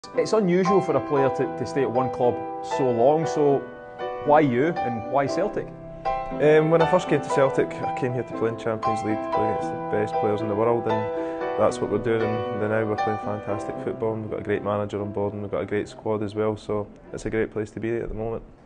It's unusual for a player to stay at one club so long, so why you and why Celtic? When I first came to Celtic, I came here to play in Champions League, to play against the best players in the world, and that's what we're doing. And now we're playing fantastic football, and we've got a great manager on board, and we've got a great squad as well, so it's a great place to be at the moment.